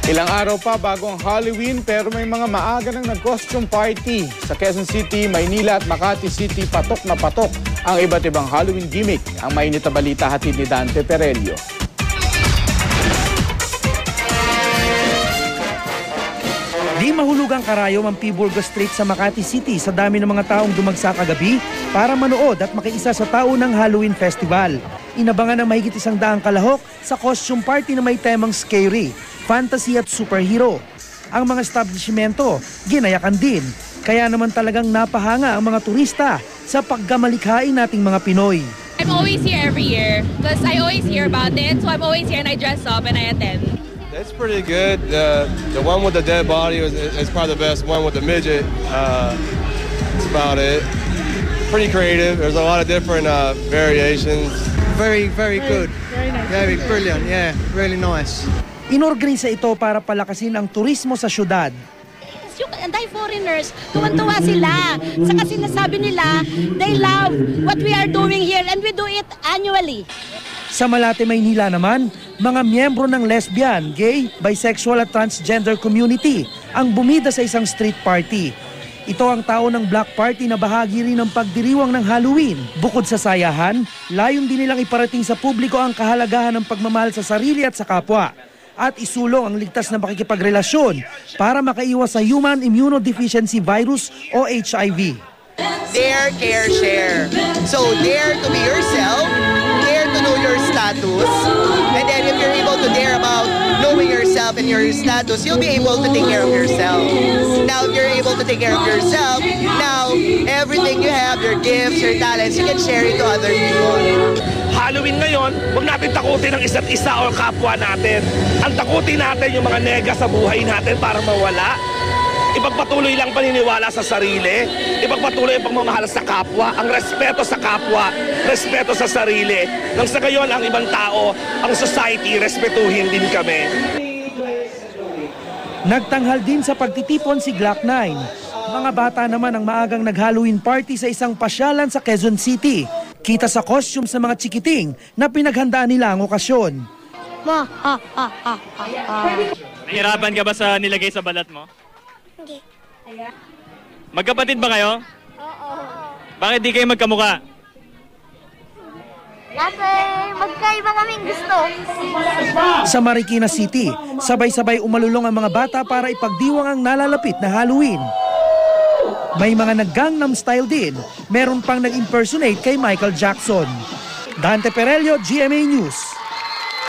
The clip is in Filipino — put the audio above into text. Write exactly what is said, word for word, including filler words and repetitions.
Ilang araw pa bago ang Halloween pero may mga maaga nang nag-costume party. Sa Quezon City, Maynila at Makati City, patok na patok ang iba't ibang Halloween gimmick. Ang mainit na balita hatid ni Dante Perelio. Di mahulugang karayom ang P. Burgos Street sa Makati City sa dami ng mga taong dumagsa kagabi para manood at makiisa sa taunang Halloween Festival. Inabangan ng mahigit isang daang kalahok sa costume party na may temang scary, fantasy at superhero. Ang mga establishmento, ginayakan din. Kaya naman talagang napahanga ang mga turista sa paggamalikhain nating mga Pinoy. I'm always here every year because I always hear about it. So I'm always here and I dress up and I attend. That's pretty good. Uh, the one with the dead body is, is probably the best one with the midget. Uh, that's about it. Pretty creative. There's a lot of different uh, variations. Very, very good. Very nice. Very brilliant. Yeah, really nice. Inorganisa ito para palakasin ang turismo sa syudad. Yung anti foreigners, tuwan-tuwa sila. Saka sinasabi nila, they love what we are doing here and we do it annually. Sa Malate, Maynila naman, mga miyembro ng lesbian, gay, bisexual at transgender community ang bumida sa isang street party. Ito ang tao ng Black Party na bahagi rin ng pagdiriwang ng Halloween. Bukod sa sayahan, layon din nilang iparating sa publiko ang kahalagahan ng pagmamahal sa sarili at sa kapwa. At isulong ang ligtas na makikipagrelasyon para makaiwas sa Human Immunodeficiency Virus o H I V. Dare, care, share. So dare to be yourself, dare to know your status, and then if you're able to dare about knowing yourself and your status, you'll be able to take care of yourself. Now, if you're able to take care of yourself, now everything you have, your gifts, your talents, you can share it to other people. Halloween ngayon, huwag natin takutin ang isa't isa o kapwa natin. Ang takutin natin yung mga nega sa buhay natin para mawala. Ipagpatuloy lang paniniwala sa sarili, ipagpatuloy ang pagmamahal sa kapwa, ang respeto sa kapwa, respeto sa sarili. Nang sa gayon, ang ibang tao, ang society, respetuhin din kami. Nagtanghal din sa pagtitipon si Glock nine. Mga bata naman ang maagang nag-Halloween party sa isang pasyalan sa Quezon City. Kita sa costume sa mga chikiting na pinaghandaan nila ang okasyon. Ma, ha, ha, ha, ha, ha. Nahirapan ka ba sa nilagay sa balat mo? Hindi. Magkapatid ba kayo? Oo. Bakit di kayo magkamuka? Kasi magkaiba kaming gusto. Sa Marikina City, sabay-sabay umalulong ang mga bata para ipagdiwang ang nalalapit na Halloween. May mga nag-Gangnam Style din. Meron pang nag-impersonate kay Michael Jackson. Dante Perelio, G M A News.